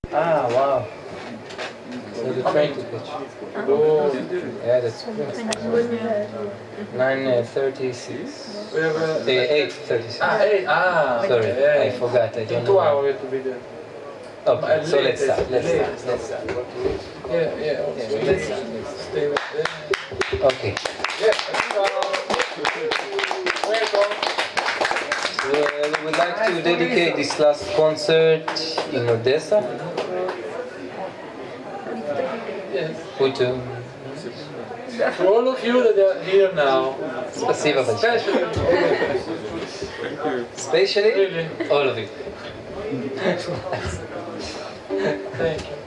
Ah, wow. So the train ticket. Oh, yeah, that's good. 9:36. We have 8:36. 8. Sorry, yeah. I forgot. I don't In 2 know. hours we have to be there. Okay, so let's Latest, start. Let's latest. start. Let's start. Yeah. Also, Yeah, let's start. stay with them. Okay. Yeah. Welcome. We would like to dedicate this last concert in Odessa. Yes. To To all of you that are here now. Спасибо большое. Especially. Especially Really. all of you. Thank you.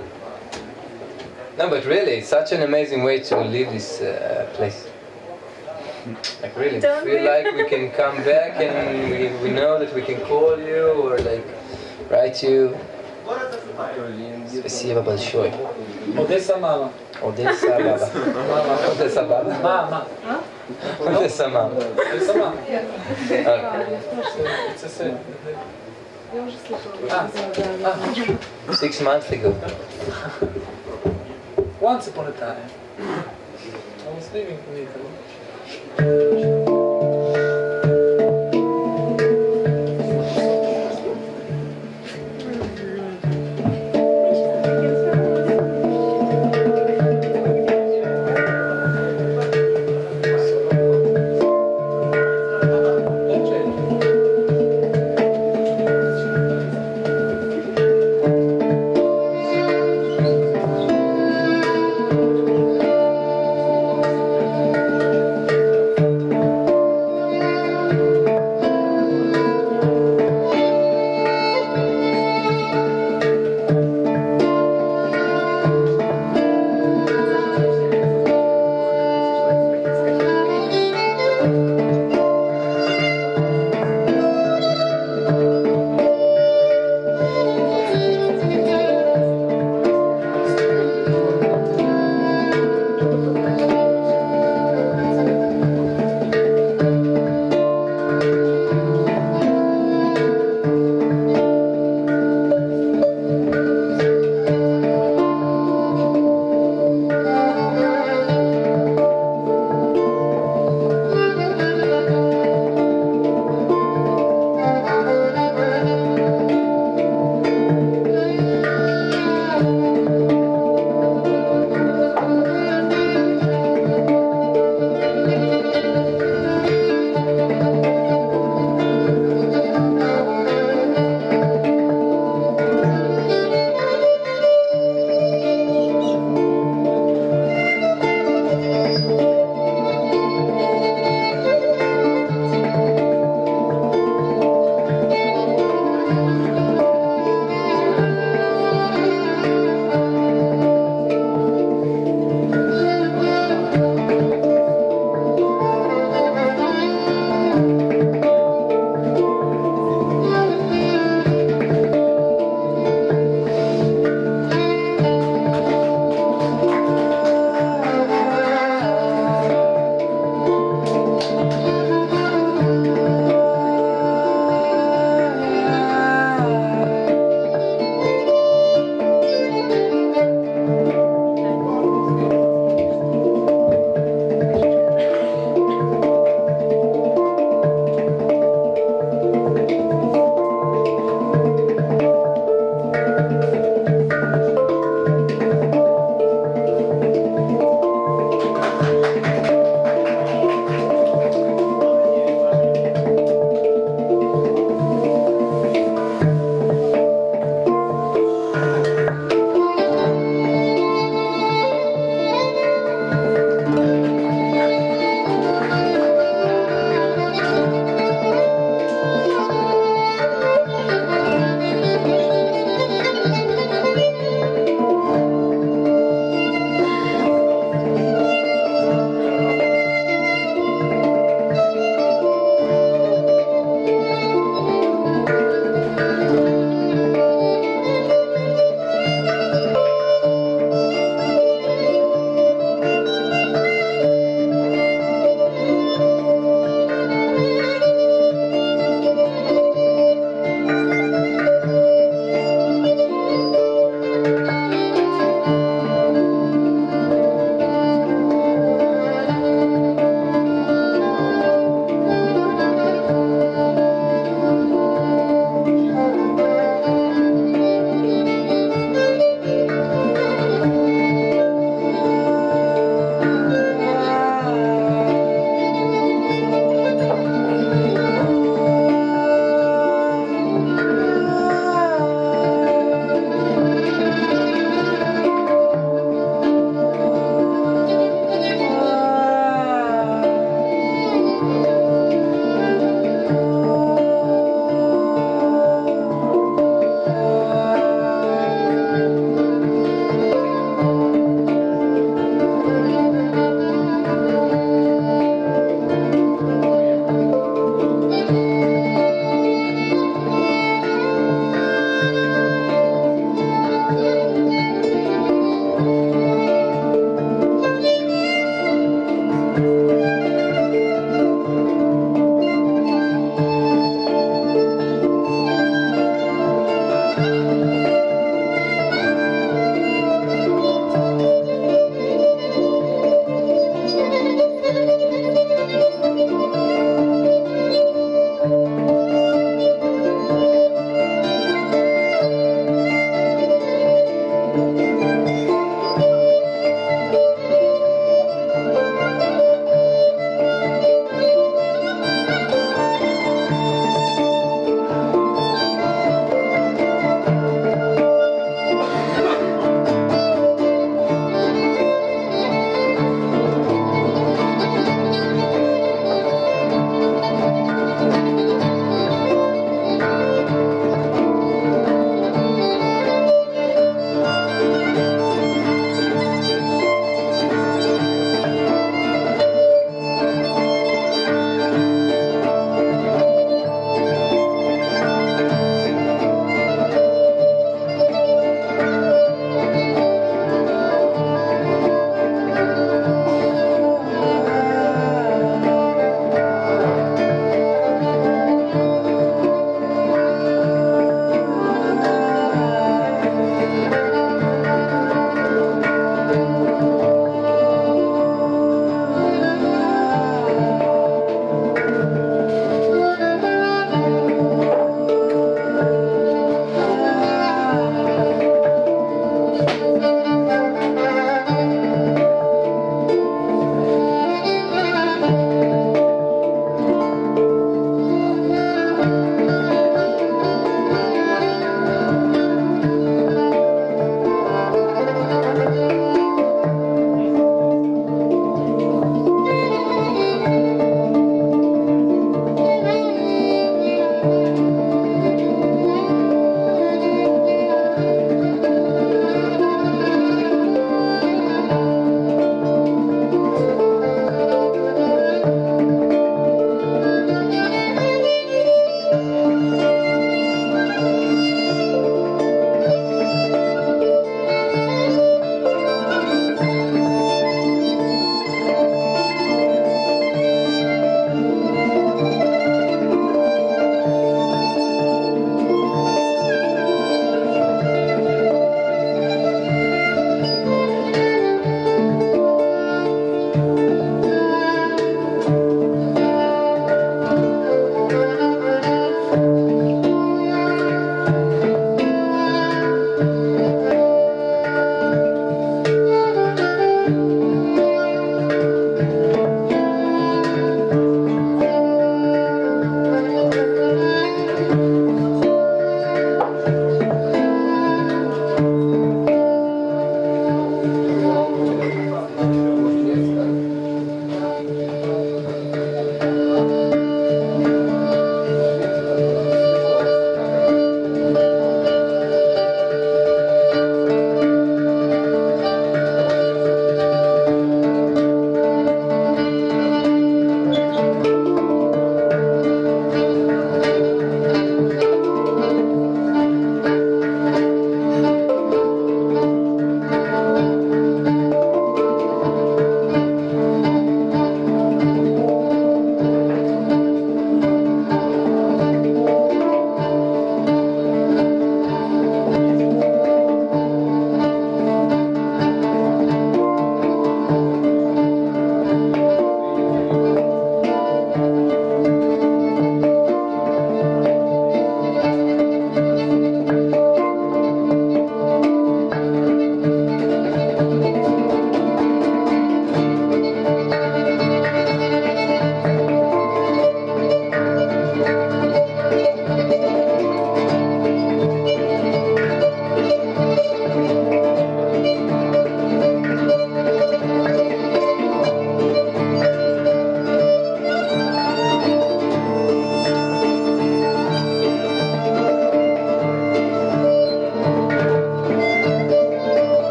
No, but really, it's such an amazing way to leave this place. Like really, Don't feel we? like we can come back and we know that we can call you or like write you. Спасибо большое. Odessa mama. Odessa baba. Odessa baba. Mama. Odessa mama. Odessa mama. Okay. It's a set. 6 months ago. Once upon a time, I was living in Italy.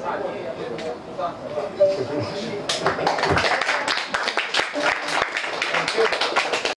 Thank you.